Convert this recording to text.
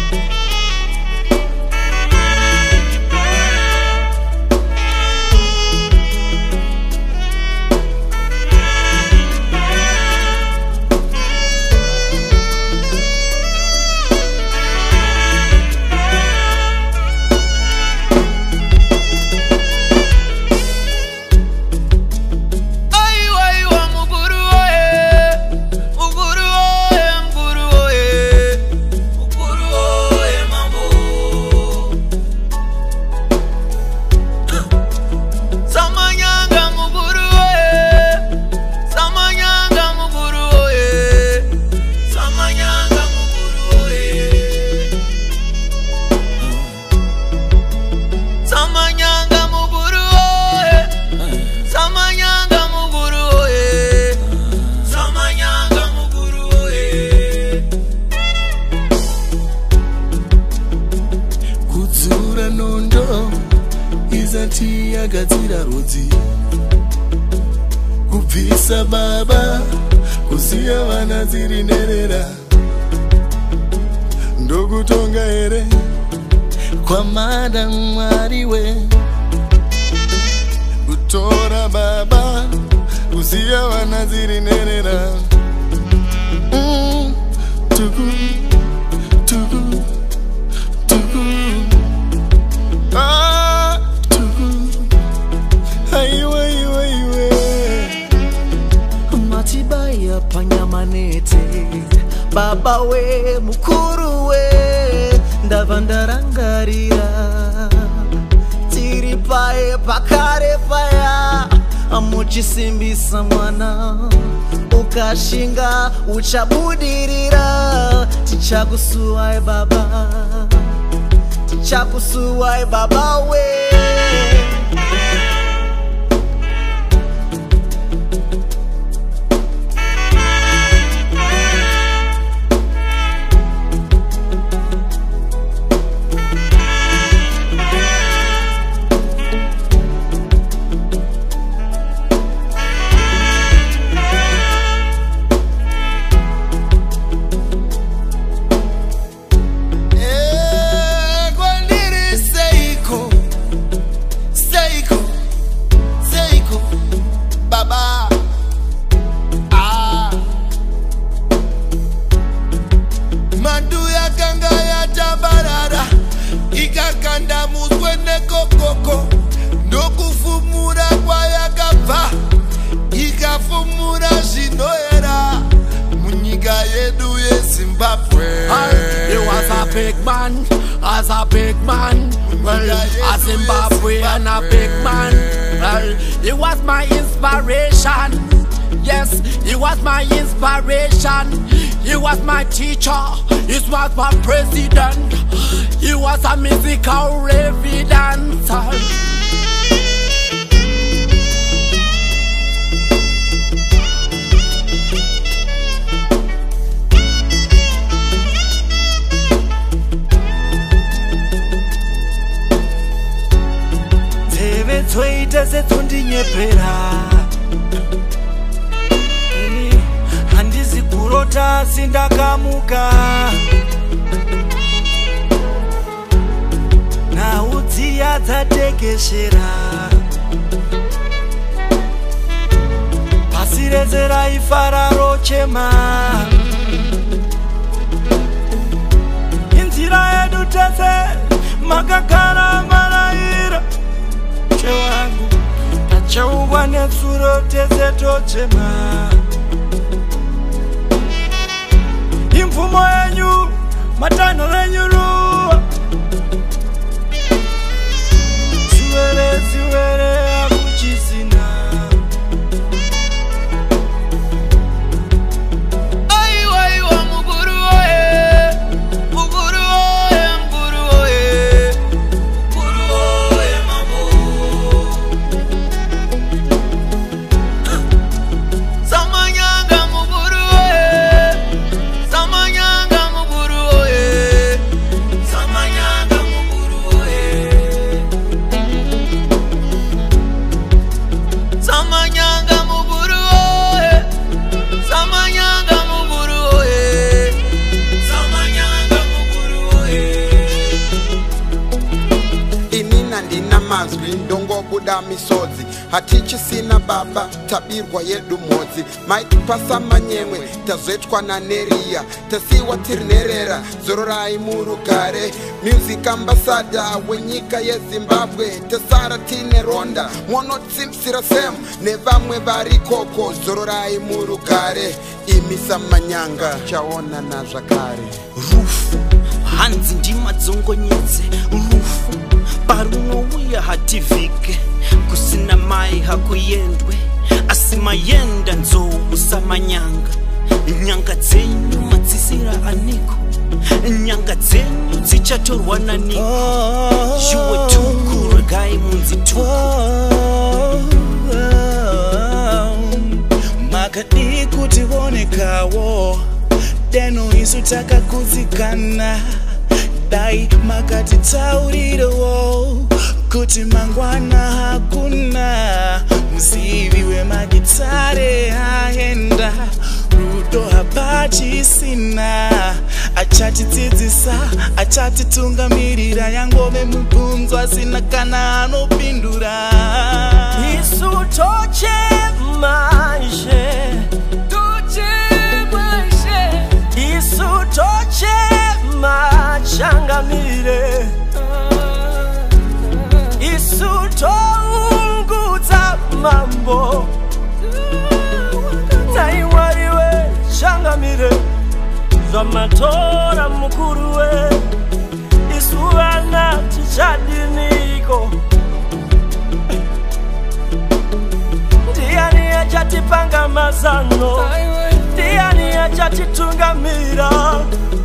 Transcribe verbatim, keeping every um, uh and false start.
Gadzira rodzi kubvisa baba kusiya vana dziri nherera ndokutonga here kwamada Mwari we kutora baba kusiya vana dziri nherera mm, tuku tuku tuku ah Matibaya panyamanete baba we mukuru we ndavandarangarira tiri pae pakare paya amuchisimbisa mwana ukashinga uchabudirira tichakusuwai baba tichakusuwai baba we He was a big man, as a big man. Well, a Zimbabwean, a big man. Well, he was my inspiration. Yes, he was my inspiration. He was my teacher. He was my president. He was a musical evidence. Tsoita setondinyepera handizi kurota sindakamuka nhau dziya dzatekeshera pasi rese raifara rochema inzira yedu tese makagara maraira wangu tachaungwa netsuro tese tochema imvumo yenyu matanho renyu ruwa ziwere ziwere akuchisina aiwa iwa mukuru oye mukuru oye mukuru oye mukuru oye mambo samanyanga mukuru oye samanyanga mukuru oye mazwi ndongobuda misodzi hatichisina baba tabirwa yedu modzi maitipasa manyemwe tazoitwa naneriya tasiwa tirinerera zororai murugare music ambassador wenyika yezimbabwe tasara tine ronda monotsimsira semu nevamwe vari koko zororai murugare imisa manyanga chaona na zvakare rufu hanzi ndimadzongonyedze rufu parunouya hativhike kusina mai hakuyendwe asi mayenda nzou musamanyanga nyanga dzenyu madzisira aniko nyanga dzenyu dzichatorwa naniko juwe tuku regai munzi tuku makadi kuti vonekawo deno isu takakuzikana dai makati taurirewo kuti mangwana hakuna muzivi wemagitare aenda rudo hapachisina achatidzidzisa achatitungamirira yangove mubvunzo asina kana anopindura isu tochemazhe isu tochemachangamire isu toungudza mambo taiwariwe changamire zvamatora mukuru we isu vana tichadiniko ndiani achatipanga mazano ndiani achatitungamira